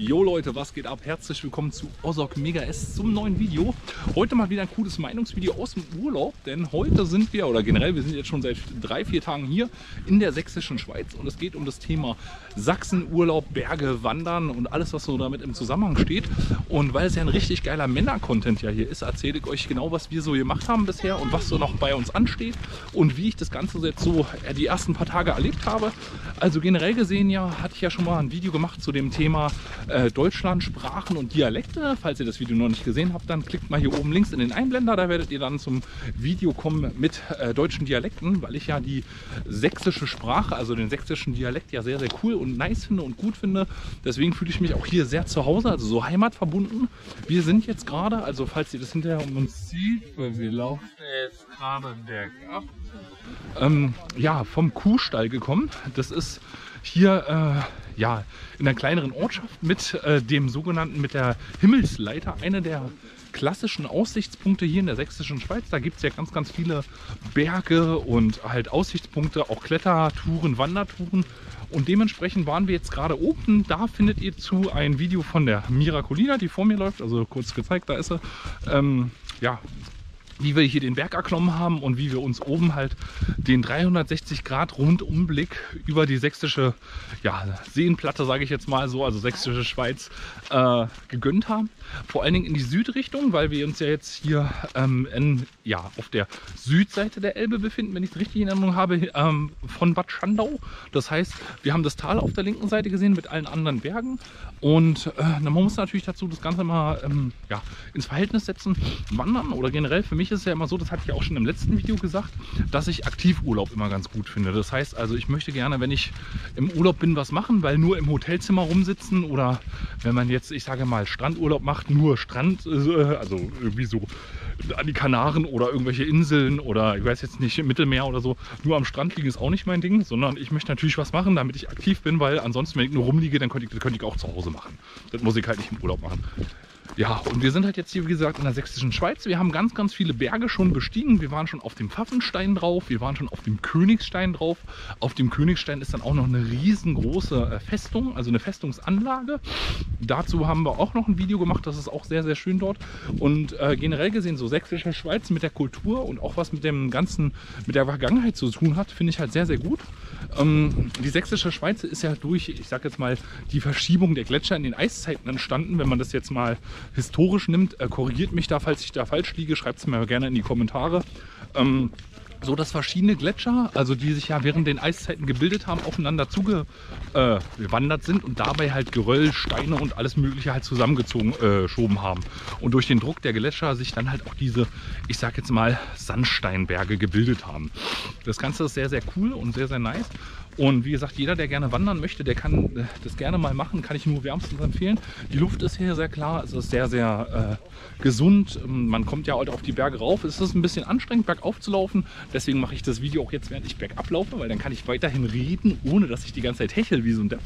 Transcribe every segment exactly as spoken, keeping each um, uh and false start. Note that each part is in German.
Jo Leute, was geht ab? Herzlich willkommen zu Ozok Mega S zum neuen Video. Heute mal wieder ein cooles Meinungsvideo aus dem Urlaub, denn heute sind wir, oder generell, wir sind jetzt schon seit drei, vier Tagen hier in der sächsischen Schweiz und es geht um das Thema Sachsenurlaub, Berge, Wandern und alles, was so damit im Zusammenhang steht. Und weil es ja ein richtig geiler Männer-Content ja hier ist, erzähle ich euch genau, was wir so gemacht haben bisher und was so noch bei uns ansteht und wie ich das Ganze jetzt so die ersten paar Tage erlebt habe. Also generell gesehen ja, hatte ich ja schon mal ein Video gemacht zu dem Thema äh, Deutschland, Sprachen und Dialekte. Falls ihr das Video noch nicht gesehen habt, dann klickt mal hier oben links in den Einblender. Da werdet ihr dann zum Video kommen mit äh, deutschen Dialekten, weil ich ja die sächsische Sprache, also den sächsischen Dialekt ja sehr, sehr cool und nice finde und gut finde. Deswegen fühle ich mich auch hier sehr zu Hause, also so heimatverbunden. Wir sind jetzt gerade, also falls ihr das hinterher um uns seht, weil wir laufen jetzt gerade bergab, ähm, ja, vom Kuhstall gekommen. Das ist hier äh, ja, in einer kleineren Ortschaft mit äh, dem sogenannten, mit der Himmelsleiter, eine der klassischen Aussichtspunkte hier in der sächsischen Schweiz. Da gibt es ja ganz, ganz viele Berge und halt Aussichtspunkte, auch Klettertouren, Wandertouren. Und dementsprechend waren wir jetzt gerade oben. Da findet ihr zu ein Video von der Miraculina, die vor mir läuft. Also kurz gezeigt, da ist sie. Ähm, ja, wie wir hier den Berg erklommen haben und wie wir uns oben halt den dreihundertsechzig Grad Rundumblick über die sächsische, ja, Seenplatte, sage ich jetzt mal so, also sächsische Schweiz, äh, gegönnt haben. Vor allen Dingen in die Südrichtung, weil wir uns ja jetzt hier ähm, in, ja, auf der Südseite der Elbe befinden, wenn ich es richtig in Erinnerung habe, ähm, von Bad Schandau. Das heißt, wir haben das Tal auf der linken Seite gesehen mit allen anderen Bergen. Und äh, man muss natürlich dazu das Ganze mal ähm, ja, ins Verhältnis setzen. Wandern oder generell für mich ist es ja immer so, das hatte ich auch schon im letzten Video gesagt, dass ich Aktivurlaub immer ganz gut finde. Das heißt also, ich möchte gerne, wenn ich im Urlaub bin, was machen, weil nur im Hotelzimmer rumsitzen oder wenn man jetzt, ich sage mal, Strandurlaub macht, nur Strand, äh, also irgendwie so an die Kanaren oder irgendwelche Inseln oder ich weiß jetzt nicht, im Mittelmeer oder so, nur am Strand liegen ist auch nicht mein Ding, sondern ich möchte natürlich was machen, damit ich aktiv bin, weil ansonsten, wenn ich nur rumliege, dann könnte ich, das könnte ich auch zu Hause machen. Das muss ich halt nicht im Urlaub machen. Ja, und wir sind halt jetzt hier, wie gesagt, in der sächsischen Schweiz. Wir haben ganz, ganz viele Berge schon bestiegen. Wir waren schon auf dem Pfaffenstein drauf, wir waren schon auf dem Königstein drauf. Auf dem Königstein ist dann auch noch eine riesengroße Festung, also eine Festungsanlage. Dazu haben wir auch noch ein Video gemacht, das ist auch sehr, sehr schön dort. Und äh, generell gesehen, so sächsische Schweiz mit der Kultur und auch was mit dem Ganzen, mit der Vergangenheit zu tun hat, finde ich halt sehr, sehr gut. Ähm, die sächsische Schweiz ist ja durch, ich sag jetzt mal, die Verschiebung der Gletscher in den Eiszeiten entstanden. Wenn man das jetzt mal historisch nimmt, äh, korrigiert mich da, falls ich da falsch liege, schreibt es mir gerne in die Kommentare. Ähm, so dass verschiedene Gletscher, also die sich ja während den Eiszeiten gebildet haben, aufeinander zugewandert äh, sind und dabei halt Geröll, Steine und alles mögliche halt zusammengezogen äh, schoben haben. Und durch den Druck der Gletscher sich dann halt auch diese, ich sag jetzt mal, Sandsteinberge gebildet haben. Das Ganze ist sehr, sehr cool und sehr, sehr nice. Und wie gesagt, jeder, der gerne wandern möchte, der kann das gerne mal machen, kann ich nur wärmstens empfehlen. Die Luft ist hier sehr klar, es ist sehr, sehr äh, gesund. Man kommt ja heute auf die Berge rauf. Es ist ein bisschen anstrengend, bergauf zu laufen. Deswegen mache ich das Video auch jetzt, während ich bergab laufe, weil dann kann ich weiterhin reden, ohne dass ich die ganze Zeit hechel wie so ein Depp.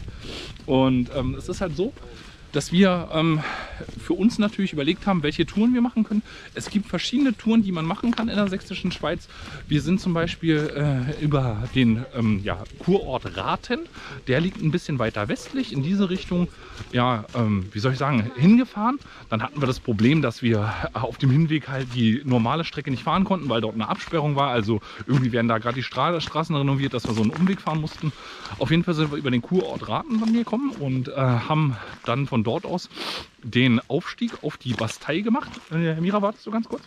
Und ähm, es ist halt so, dass wir ähm, für uns natürlich überlegt haben, welche Touren wir machen können. Es gibt verschiedene Touren, die man machen kann in der sächsischen Schweiz. Wir sind zum Beispiel äh, über den ähm, ja, Kurort Rathen. Der liegt ein bisschen weiter westlich in diese Richtung, ja, ähm, wie soll ich sagen, hingefahren. Dann hatten wir das Problem, dass wir auf dem Hinweg halt die normale Strecke nicht fahren konnten, weil dort eine Absperrung war. Also irgendwie werden da gerade die Stra Straßen renoviert, dass wir so einen Umweg fahren mussten. Auf jeden Fall sind wir über den Kurort Rathen dann gekommen und äh, haben dann von dort aus den Aufstieg auf die Bastei gemacht. Äh, Mira, wartest du ganz kurz?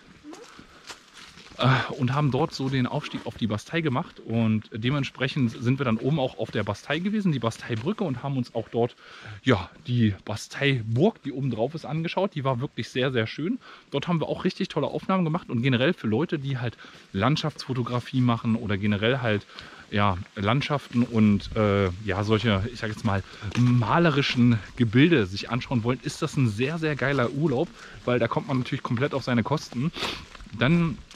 Äh, und haben dort so den Aufstieg auf die Bastei gemacht und dementsprechend sind wir dann oben auch auf der Bastei gewesen, die Basteibrücke, und haben uns auch dort ja, die Basteiburg, die oben drauf ist, angeschaut. Die war wirklich sehr, sehr schön. Dort haben wir auch richtig tolle Aufnahmen gemacht und generell für Leute, die halt Landschaftsfotografie machen oder generell halt ja, Landschaften und äh, ja, solche, ich sage jetzt mal, malerischen Gebilde sich anschauen wollen, ist das ein sehr, sehr geiler Urlaub, weil da kommt man natürlich komplett auf seine Kosten. Dann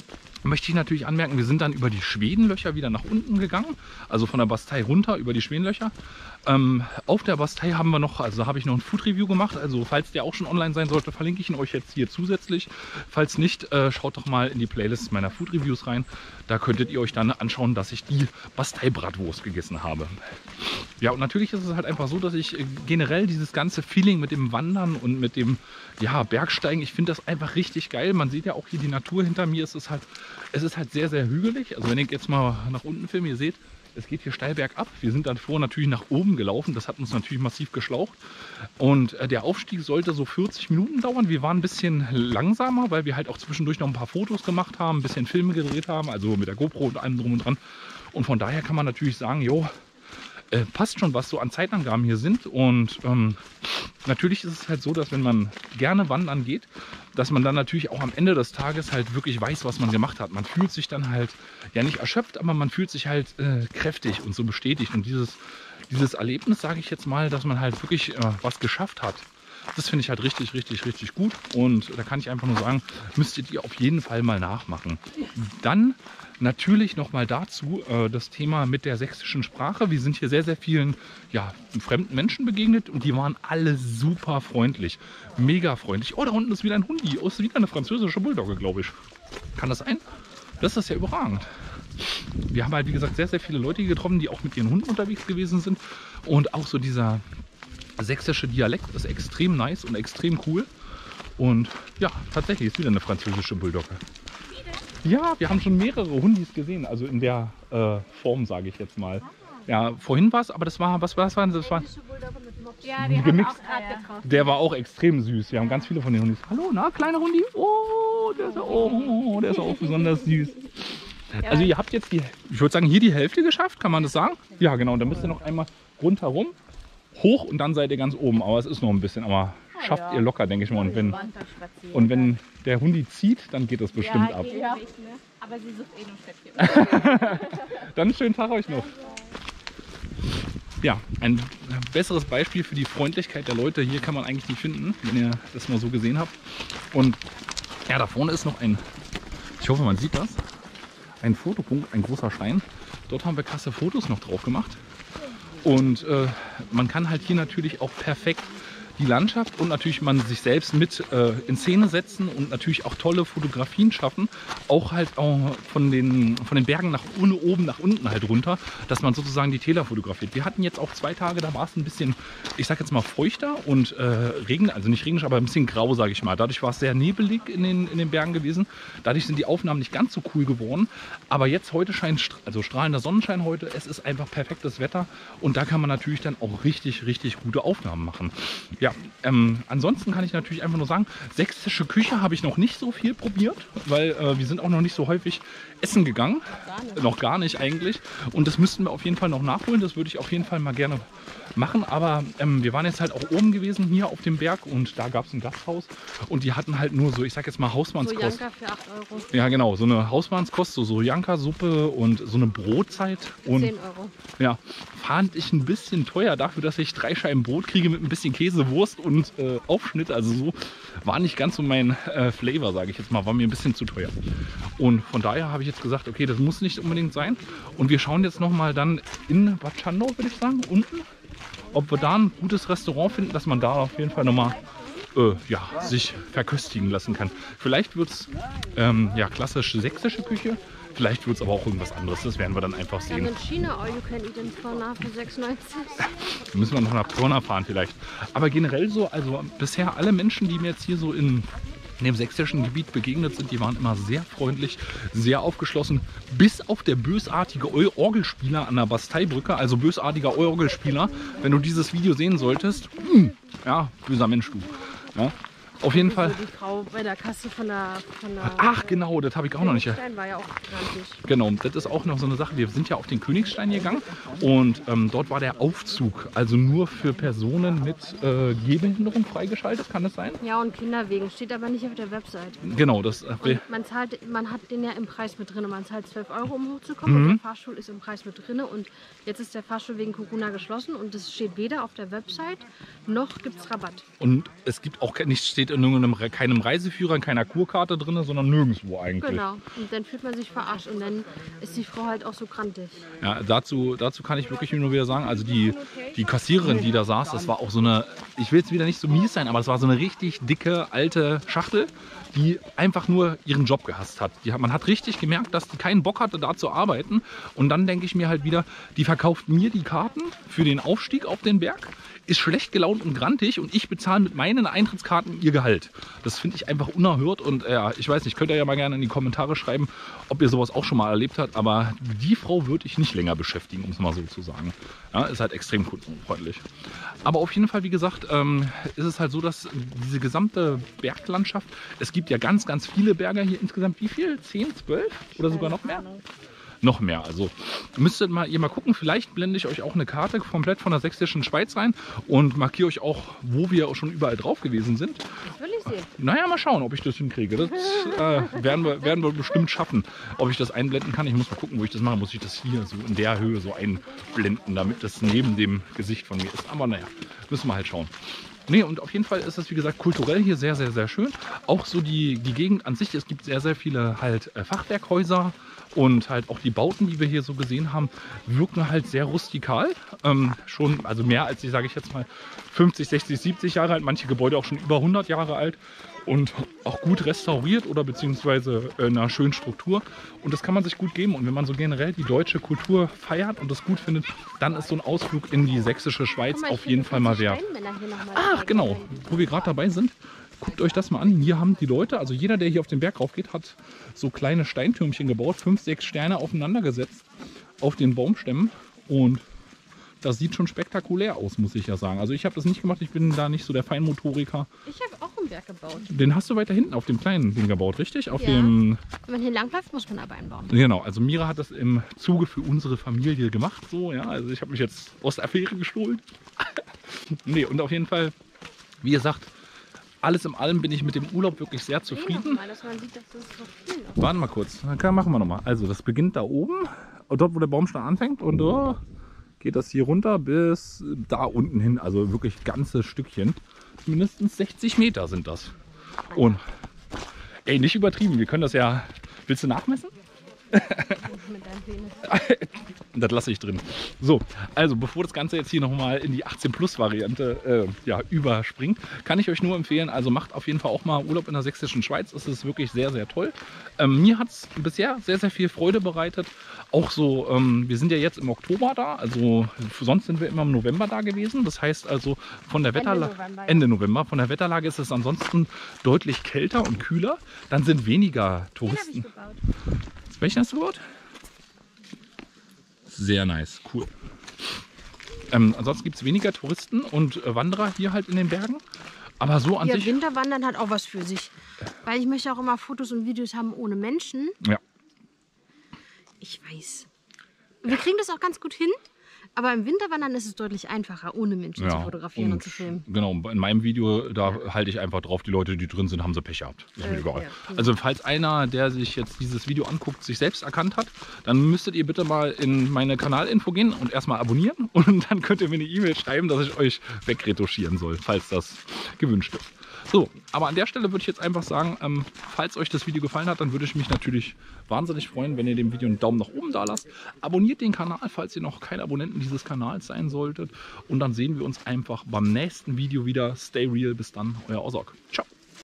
möchte ich natürlich anmerken, wir sind dann über die Schwedenlöcher wieder nach unten gegangen, also von der Bastei runter über die Schwedenlöcher. Ähm, auf der Bastei haben wir noch, also habe ich noch ein Food Review gemacht, also falls der auch schon online sein sollte, verlinke ich ihn euch jetzt hier zusätzlich. Falls nicht, äh, schaut doch mal in die Playlist meiner Food Reviews rein, da könntet ihr euch dann anschauen, dass ich die Bastei-Bratwurst gegessen habe. Ja, und natürlich ist es halt einfach so, dass ich generell dieses ganze Feeling mit dem Wandern und mit dem ja, Bergsteigen, ich finde das einfach richtig geil. Man sieht ja auch hier die Natur hinter mir, es ist halt, es ist halt sehr, sehr hügelig. Also wenn ich jetzt mal nach unten filme, ihr seht, es geht hier steil bergab. Wir sind dann vor natürlich nach oben gelaufen. Das hat uns natürlich massiv geschlaucht. Und äh, der Aufstieg sollte so vierzig Minuten dauern. Wir waren ein bisschen langsamer, weil wir halt auch zwischendurch noch ein paar Fotos gemacht haben, ein bisschen Filme gedreht haben, also mit der GoPro und allem drum und dran. Und von daher kann man natürlich sagen, jo, äh, passt schon, was so an Zeitangaben hier sind. Und ähm, natürlich ist es halt so, dass wenn man gerne wandern geht, dass man dann natürlich auch am Ende des Tages halt wirklich weiß, was man gemacht hat. Man fühlt sich dann halt, ja nicht erschöpft, aber man fühlt sich halt äh, kräftig und so bestätigt. Und dieses, dieses Erlebnis, sage ich jetzt mal, dass man halt wirklich äh, was geschafft hat, das finde ich halt richtig, richtig, richtig gut. Und da kann ich einfach nur sagen, müsstet ihr auf jeden Fall mal nachmachen. Dann natürlich nochmal dazu äh, das Thema mit der sächsischen Sprache. Wir sind hier sehr, sehr vielen ja, fremden Menschen begegnet und die waren alle super freundlich. Mega freundlich. Oh, da unten ist wieder ein Hundi. Oh, ist wieder eine französische Bulldogge, glaube ich. Kann das sein? Das ist ja überragend. Wir haben halt, wie gesagt, sehr, sehr viele Leute hier getroffen, die auch mit ihren Hunden unterwegs gewesen sind. Und auch so dieser sächsische Dialekt ist extrem nice und extrem cool. Und ja, tatsächlich ist wieder eine französische Bulldogge. Ja, wir haben schon mehrere Hundis gesehen, also in der äh, Form, sage ich jetzt mal. Ja, vorhin war es, aber das war, was war das? Das war Ja, die gemixt. haben auch gerade getroffen. Der war auch extrem süß. Wir haben ganz viele von den Hundis. Hallo, na, kleiner Hundi. Oh, der ist, oh, der ist auch besonders süß. Also ihr habt jetzt die, ich würde sagen, hier die Hälfte geschafft, kann man das sagen? Ja, genau. Und dann müsst ihr noch einmal rundherum, hoch und dann seid ihr ganz oben. Aber es ist noch ein bisschen, aber schafft ihr locker, denke ich mal. Und wenn, und wenn der Hundi zieht, dann geht das bestimmt ab. Ja. Aber sie sucht eh nur Stöckchen. Dann einen schönen Tag euch noch. Ja, ein besseres Beispiel für die Freundlichkeit der Leute hier kann man eigentlich nicht finden, wenn ihr das mal so gesehen habt. Und ja, da vorne ist noch ein, ich hoffe man sieht das, ein Fotopunkt, ein großer Stein. Dort haben wir krasse Fotos noch drauf gemacht. Und äh, man kann halt hier natürlich auch perfekt die Landschaft und natürlich man sich selbst mit äh, in Szene setzen und natürlich auch tolle Fotografien schaffen, auch halt auch von den, von den Bergen nach oben nach unten halt runter, dass man sozusagen die Täler fotografiert. Wir hatten jetzt auch zwei Tage, da war es ein bisschen, ich sag jetzt mal feuchter und äh, Regen, also nicht regnisch, aber ein bisschen grau, sage ich mal. Dadurch war es sehr nebelig in den, in den Bergen gewesen. Dadurch sind die Aufnahmen nicht ganz so cool geworden. Aber jetzt heute scheint, also strahlender Sonnenschein heute, es ist einfach perfektes Wetter und da kann man natürlich dann auch richtig, richtig gute Aufnahmen machen. Ja, ähm, ansonsten kann ich natürlich einfach nur sagen, sächsische Küche habe ich noch nicht so viel probiert, weil äh, wir sind auch noch nicht so häufig essen gegangen. Gar nicht. Noch gar nicht eigentlich. Und das müssten wir auf jeden Fall noch nachholen. Das würde ich auf jeden Fall mal gerne machen. Aber ähm, wir waren jetzt halt auch oben gewesen, hier auf dem Berg. Und da gab es ein Gasthaus. Und die hatten halt nur so, ich sag jetzt mal Hausmannskost. Sojanka für acht Euro. Ja genau, so eine Hausmannskost, so Sojanka-Suppe und so eine Brotzeit. Und zehn Euro. Ja, fand ich ein bisschen teuer dafür, dass ich drei Scheiben Brot kriege mit ein bisschen Käse, Wurst und äh, Aufschnitt. Also so war nicht ganz so mein äh, Flavor, sage ich jetzt mal. War mir ein bisschen zu teuer. Und von daher habe ich jetzt gesagt, okay, das muss nicht unbedingt sein. Und wir schauen jetzt nochmal dann in Bad Schandau, würde ich sagen, unten, ob wir da ein gutes Restaurant finden, dass man da auf jeden Fall nochmal äh, ja, sich verköstigen lassen kann. Vielleicht wird es ähm, ja, klassische sächsische Küche. Vielleicht wird es aber auch irgendwas anderes. Das werden wir dann einfach sehen. Dann in China All You Can Eat in Pirna für sechs neunzig. Da müssen wir noch nach Pirna fahren vielleicht. Aber generell so, also bisher alle Menschen, die mir jetzt hier so in, in dem sächsischen Gebiet begegnet sind, die waren immer sehr freundlich, sehr aufgeschlossen. Bis auf der bösartige Orgelspieler an der Basteibrücke, also bösartiger Orgelspieler. Wenn du dieses Video sehen solltest, mh, ja, böser Mensch du. Ja. Auf jeden Fall. Die Frau bei der Kasse von der... Von der Ach genau, das habe ich auch noch nicht. Königstein war ja auch grantig. Genau, das ist auch noch so eine Sache. Wir sind ja auf den Königstein gegangen und ähm, dort war der Aufzug, also nur für Personen mit äh, Gehbehinderung freigeschaltet, kann das sein? Ja, und Kinderwegen, steht aber nicht auf der Website. Genau, das... Äh, Und man, zahlt, man hat den ja im Preis mit drin. Man zahlt zwölf Euro, um hochzukommen, mhm. und der Fahrstuhl ist im Preis mit drin. Und jetzt ist der Fahrstuhl wegen Corona geschlossen und das steht weder auf der Website, noch gibt es Rabatt. Und es gibt auch nicht, steht steht in irgendeinem, keinem Reiseführer, in keiner Kurkarte drin, sondern nirgendwo eigentlich. Genau, und dann fühlt man sich verarscht und dann ist die Frau halt auch so grantig. Ja, dazu, dazu kann ich wirklich nur wieder sagen, also die, die Kassiererin, die da saß, das war auch so eine, ich will jetzt wieder nicht so mies sein, aber es war so eine richtig dicke, alte Schachtel, die einfach nur ihren Job gehasst hat. Die, man hat richtig gemerkt, dass die keinen Bock hatte, da zu arbeiten. Und dann denke ich mir halt wieder, die verkauft mir die Karten für den Aufstieg auf den Berg, ist schlecht gelaunt und grantig und ich bezahle mit meinen Eintrittskarten ihr Gehalt. Das finde ich einfach unerhört und ja, ich weiß nicht, könnt ihr ja mal gerne in die Kommentare schreiben, ob ihr sowas auch schon mal erlebt habt, aber die Frau würde ich nicht länger beschäftigen, um es mal so zu sagen. Ja, ist halt extrem kundenfreundlich. Aber auf jeden Fall, wie gesagt, ähm, ist es halt so, dass diese gesamte Berglandschaft, es gibt ja ganz, ganz viele Berge hier insgesamt, wie viel? zehn, zwölf oder sogar noch mehr? Noch mehr. Also müsstet mal ihr mal gucken, vielleicht blende ich euch auch eine Karte komplett von der sächsischen Schweiz rein und markiere euch auch, wo wir auch schon überall drauf gewesen sind. Das will ich sehen. Naja, mal schauen, ob ich das hinkriege. Das äh, werden, wir, werden wir bestimmt schaffen. Ob ich das einblenden kann, ich muss mal gucken, wo ich das mache. Muss ich das hier so in der Höhe so einblenden, damit das neben dem Gesicht von mir ist. Aber naja, müssen wir halt schauen. Nee, und auf jeden Fall ist es, wie gesagt, kulturell hier sehr, sehr, sehr schön. Auch so die, die Gegend an sich, es gibt sehr, sehr viele halt äh, Fachwerkhäuser und halt auch die Bauten, die wir hier so gesehen haben, wirken halt sehr rustikal. Ähm, schon, also mehr als, ich sage ich jetzt mal, fünfzig, sechzig, siebzig Jahre alt. Manche Gebäude auch schon über hundert Jahre alt und auch gut restauriert oder beziehungsweise in einer schönen Struktur. Und das kann man sich gut geben. Und wenn man so generell die deutsche Kultur feiert und das gut findet, dann ist so ein Ausflug in die sächsische Schweiz Guck mal, auf ich jeden finde Fall mal die wert. Steinmänner hier noch mal Ach, dabei genau, gewesen. wo wir gerade dabei sind. Guckt euch das mal an. Hier haben die Leute, also jeder, der hier auf den Berg rauf geht, hat so kleine Steintürmchen gebaut, fünf, sechs Sterne aufeinander gesetzt auf den Baumstämmen. Und das sieht schon spektakulär aus, muss ich ja sagen. Also ich habe das nicht gemacht, ich bin da nicht so der Feinmotoriker. Ich habe auch einen Berg gebaut. Den hast du weiter hinten auf dem kleinen Ding gebaut, richtig? Auf Ja. dem. Wenn man hier langläuft, muss man aber einbauen. Genau, also Mira hat das im Zuge für unsere Familie gemacht. So, ja, also ich habe mich jetzt aus der Affäre gestohlen. Nee, und auf jeden Fall, wie gesagt, alles in allem bin ich mit dem Urlaub wirklich sehr zufrieden. Mal, dass man sieht, dass das so viel noch. Warten mal kurz, dann machen wir nochmal. Also das beginnt da oben, dort wo der Baumstamm anfängt und oh, geht das hier runter bis da unten hin. Also wirklich ganze Stückchen. Mindestens sechzig Meter sind das. Und ey, nicht übertrieben, wir können das ja... Willst du nachmessen? Mit deinem Penis. Das lasse ich drin. So, also bevor das Ganze jetzt hier nochmal in die achtzehn Plus Variante äh, ja, überspringt, kann ich euch nur empfehlen, also macht auf jeden Fall auch mal Urlaub in der sächsischen Schweiz. Es ist wirklich sehr, sehr toll. Ähm, mir hat es bisher sehr, sehr viel Freude bereitet. Auch so, ähm, wir sind ja jetzt im Oktober da, also sonst sind wir immer im November da gewesen. Das heißt also von der Wetterlage, Ende November, ja. Ende November, von der Wetterlage ist es ansonsten deutlich kälter und kühler. Dann sind weniger Den habe ich Touristen. gebaut. Welchen hast du gebaut? Sehr nice, cool. Ähm, ansonsten gibt es weniger Touristen und äh, Wanderer hier halt in den Bergen. Aber so an Ja, sich. Winterwandern hat auch was für sich. Weil ich möchte auch immer Fotos und Videos haben ohne Menschen. Ja. Ich weiß. Wir kriegen das auch ganz gut hin. Aber im Winterwandern ist es deutlich einfacher, ohne Menschen Ja, zu fotografieren und, zu filmen. Genau, in meinem Video, da halte ich einfach drauf, die Leute, die drin sind, haben sie Pech gehabt. Das ist mir Äh, egal. ja, genau. Also falls einer, der sich jetzt dieses Video anguckt, sich selbst erkannt hat, dann müsstet ihr bitte mal in meine Kanalinfo gehen und erstmal abonnieren. Und dann könnt ihr mir eine E-Mail schreiben, dass ich euch wegretuschieren soll, falls das gewünscht ist. So, aber an der Stelle würde ich jetzt einfach sagen, ähm, falls euch das Video gefallen hat, dann würde ich mich natürlich wahnsinnig freuen, wenn ihr dem Video einen Daumen nach oben da lasst. Abonniert den Kanal, falls ihr noch kein Abonnenten dieses Kanals sein solltet. Und dann sehen wir uns einfach beim nächsten Video wieder. Stay real, bis dann, euer Ozok. Ciao.